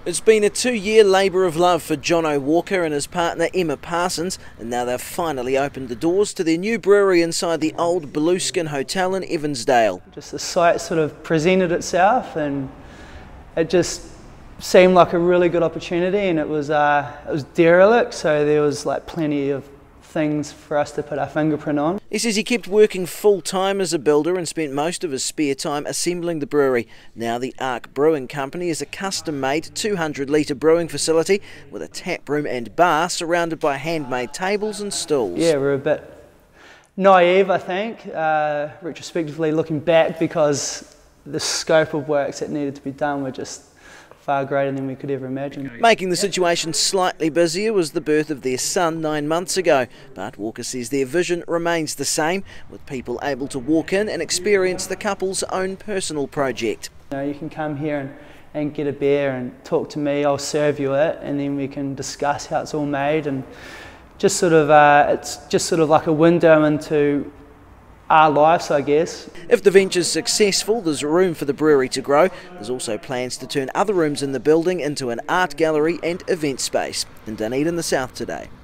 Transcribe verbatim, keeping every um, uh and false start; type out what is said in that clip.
It's been a two-year labour of love for Jono Walker and his partner Emma Parsons, and now they've finally opened the doors to their new brewery inside the old Blueskin Hotel in Evansdale. Just the site sort of presented itself, and it just seemed like a really good opportunity, and it was uh, it was derelict, so there was like plenty of things for us to put our fingerprint on. He says he kept working full-time as a builder and spent most of his spare time assembling the brewery. Now the Ark Brewing Company is a custom-made two hundred litre brewing facility with a tap room and bar surrounded by handmade tables and stools. Yeah, we're a bit naive, I think, uh, retrospectively looking back, because the scope of works that needed to be done were just far greater than we could ever imagine. Making the situation slightly busier was the birth of their son nine months ago, but Walker says their vision remains the same, with people able to walk in and experience the couple's own personal project. You know, you can come here and, and get a beer and talk to me, I'll serve you it, and then we can discuss how it's all made, and just sort of, uh, it's just sort of like a window into our lives, I guess. If the venture's successful, there's room for the brewery to grow. There's also plans to turn other rooms in the building into an art gallery and event space. In Dunedin, the South Today.